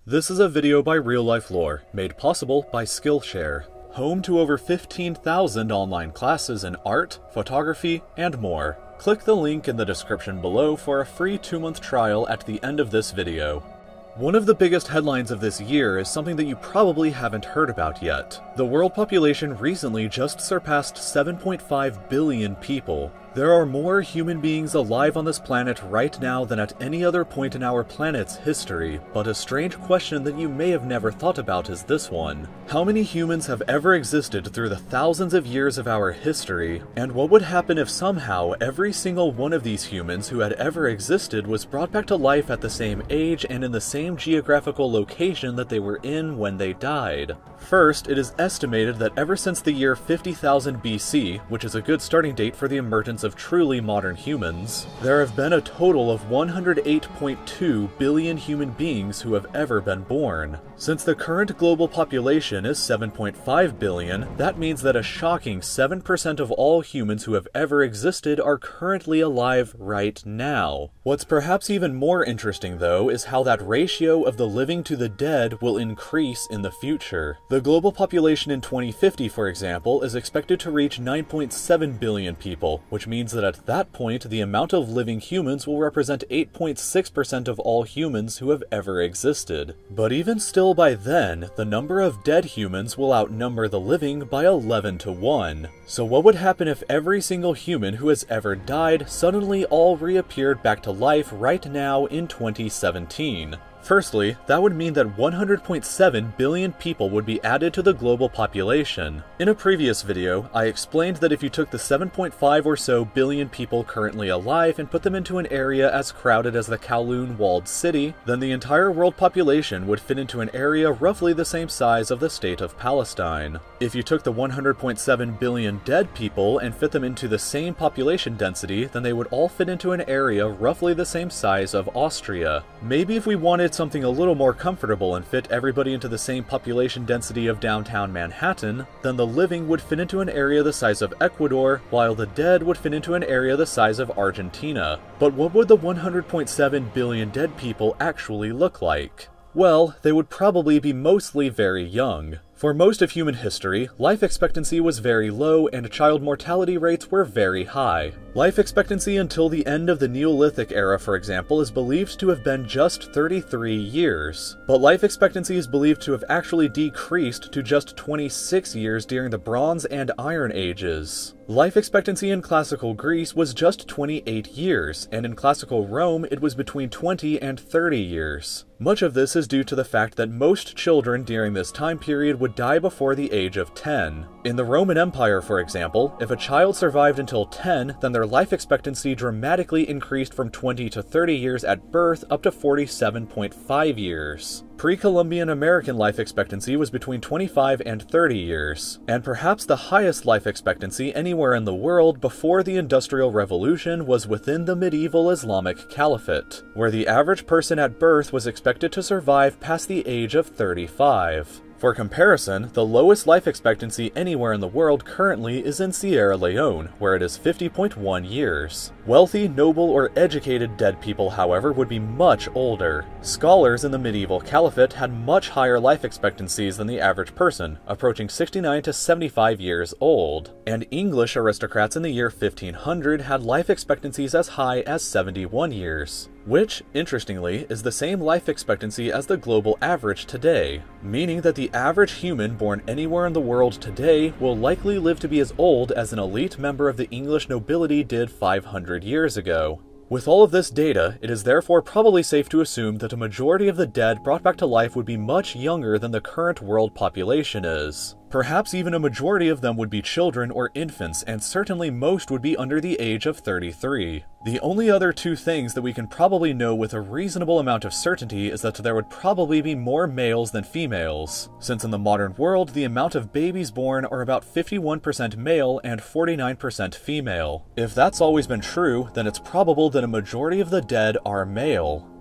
This is a video by Real Life Lore, made possible by Skillshare, home to over 15,000 online classes in art, photography, and more. Click the link in the description below for a free 2-month trial at the end of this video. One of the biggest headlines of this year is something that you probably haven't heard about yet. The world population recently just surpassed 7.5 billion people. There are more human beings alive on this planet right now than at any other point in our planet's history, but a strange question that you may have never thought about is this one. How many humans have ever existed through the thousands of years of our history, and what would happen if somehow every single one of these humans who had ever existed was brought back to life at the same age and in the same geographical location that they were in when they died? First, it is estimated that ever since the year 50,000 BC, which is a good starting date for the emergence of truly modern humans, there have been a total of 108.2 billion human beings who have ever been born. Since the current global population is 7.5 billion, that means that a shocking 7% of all humans who have ever existed are currently alive right now. What's perhaps even more interesting, though, is how that ratio of the living to the dead will increase in the future. The global population in 2050, for example, is expected to reach 9.7 billion people, which means that at that point, the amount of living humans will represent 8.6% of all humans who have ever existed. But even still by then, the number of dead humans will outnumber the living by 11 to 1. So what would happen if every single human who has ever died suddenly all reappeared back to life right now in 2017? Firstly, that would mean that 100.7 billion people would be added to the global population. In a previous video, I explained that if you took the 7.5 or so billion people currently alive and put them into an area as crowded as the Kowloon walled city, then the entire world population would fit into an area roughly the same size of the state of Palestine. If you took the 100.7 billion dead people and fit them into the same population density, then they would all fit into an area roughly the same size of Austria. Maybe if we wanted something a little more comfortable and fit everybody into the same population density of downtown Manhattan, then the living would fit into an area the size of Ecuador, while the dead would fit into an area the size of Argentina. But what would the 100.7 billion dead people actually look like? Well, they would probably be mostly very young. For most of human history, life expectancy was very low and child mortality rates were very high. Life expectancy until the end of the Neolithic era, for example, is believed to have been just 33 years. But life expectancy is believed to have actually decreased to just 26 years during the Bronze and Iron Ages. Life expectancy in classical Greece was just 28 years, and in classical Rome it was between 20 and 30 years. Much of this is due to the fact that most children during this time period would die before the age of 10. In the Roman Empire, for example, if a child survived until 10, then their life expectancy dramatically increased from 20 to 30 years at birth up to 47.5 years. Pre-Columbian American life expectancy was between 25 and 30 years, and perhaps the highest life expectancy anywhere in the world before the Industrial Revolution was within the medieval Islamic Caliphate, where the average person at birth was expected to survive past the age of 35. For comparison, the lowest life expectancy anywhere in the world currently is in Sierra Leone, where it is 50.1 years. Wealthy, noble, or educated dead people, however, would be much older. Scholars in the medieval caliphate had much higher life expectancies than the average person, approaching 69 to 75 years old. And English aristocrats in the year 1500 had life expectancies as high as 71 years. Which, interestingly, is the same life expectancy as the global average today, meaning that the average human born anywhere in the world today will likely live to be as old as an elite member of the English nobility did 500 years ago. With all of this data, it is therefore probably safe to assume that a majority of the dead brought back to life would be much younger than the current world population is. Perhaps even a majority of them would be children or infants, and certainly most would be under the age of 33. The only other two things that we can probably know with a reasonable amount of certainty is that there would probably be more males than females, since in the modern world the amount of babies born are about 51% male and 49% female. If that's always been true, then it's probable that a majority of the dead are male.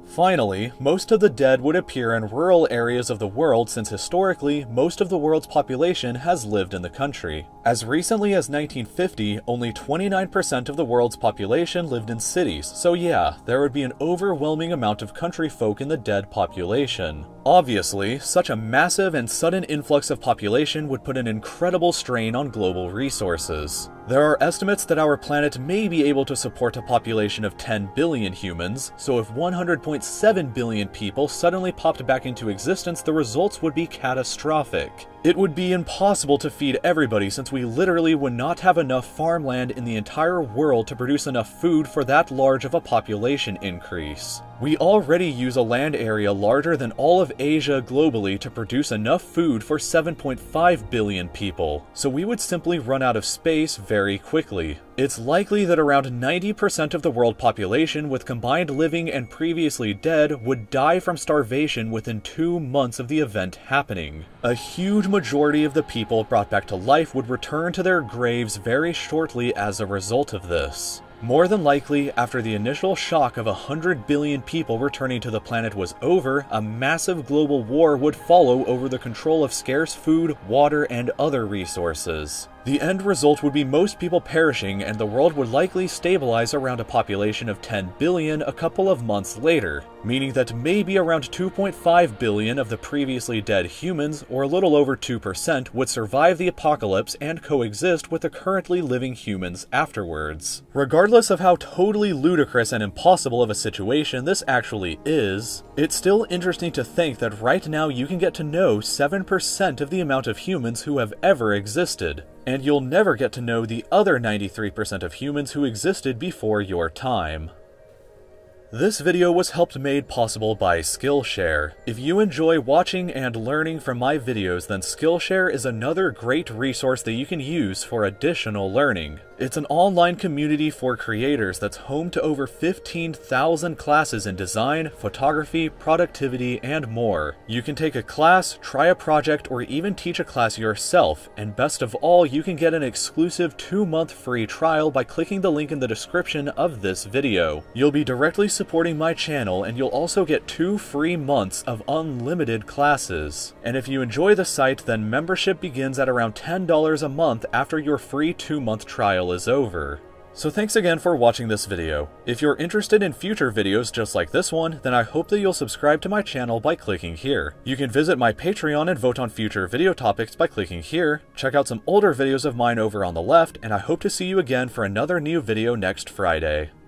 Finally, most of the dead would appear in rural areas of the world since historically, most of the world's population has lived in the country. As recently as 1950, only 29% of the world's population lived in cities, so yeah, there would be an overwhelming amount of country folk in the dead population. Obviously, such a massive and sudden influx of population would put an incredible strain on global resources. There are estimates that our planet may be able to support a population of 10 billion humans, so if 100.7 billion people suddenly popped back into existence, the results would be catastrophic. It would be impossible to feed everybody since we literally would not have enough farmland in the entire world to produce enough food for that large of a population increase. We already use a land area larger than all of Asia globally to produce enough food for 7.5 billion people, so we would simply run out of space very quickly. It's likely that around 90% of the world population with combined living and previously dead would die from starvation within 2 months of the event happening. A huge majority of the people brought back to life would return to their graves very shortly as a result of this. More than likely, after the initial shock of 100 billion people returning to the planet was over, a massive global war would follow over the control of scarce food, water, and other resources. The end result would be most people perishing, and the world would likely stabilize around a population of 10 billion a couple of months later, meaning that maybe around 2.5 billion of the previously dead humans, or a little over 2%, would survive the apocalypse and coexist with the currently living humans afterwards. Regardless of how totally ludicrous and impossible of a situation this actually is, it's still interesting to think that right now you can get to know 7% of the amount of humans who have ever existed. And you'll never get to know the other 93% of humans who existed before your time. This video was helped made possible by Skillshare. If you enjoy watching and learning from my videos, then Skillshare is another great resource that you can use for additional learning. It's an online community for creators that's home to over 15,000 classes in design, photography, productivity, and more. You can take a class, try a project, or even teach a class yourself, and best of all, you can get an exclusive 2-month free trial by clicking the link in the description of this video. You'll be directly supporting my channel, and you'll also get 2 free months of unlimited classes. And if you enjoy the site, then membership begins at around $10 a month after your free 2-month trial is over. So thanks again for watching this video. If you're interested in future videos just like this one, then I hope that you'll subscribe to my channel by clicking here. You can visit my Patreon and vote on future video topics by clicking here, check out some older videos of mine over on the left, and I hope to see you again for another new video next Friday.